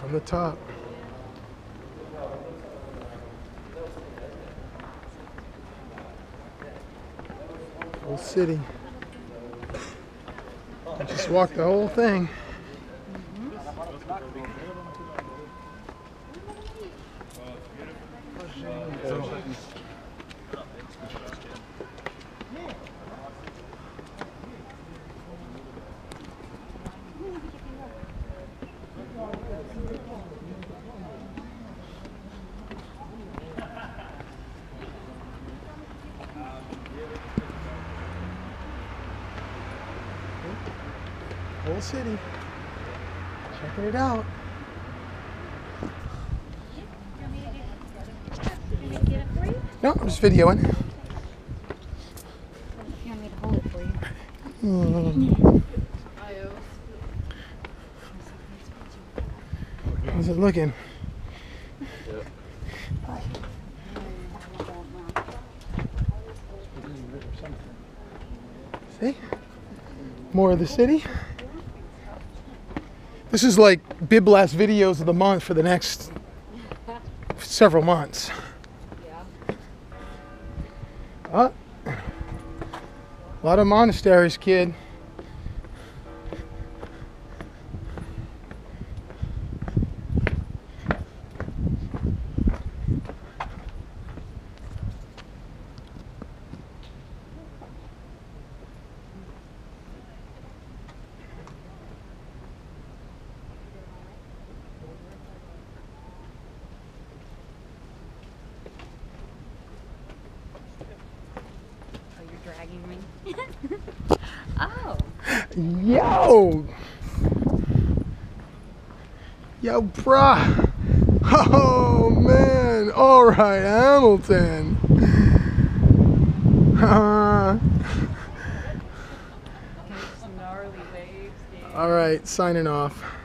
from the top. Whole city. I just walked the whole thing. Whole city. Checking it out. No, I'm just videoing. You want me to hold it for you? How's it looking? See? More of the city. This is like Biblast videos of the month for the next several months. Oh, a lot of monasteries, kid. Dragging me. Oh. Yo, bruh. Oh, man. All right, Hamilton. All right, signing off.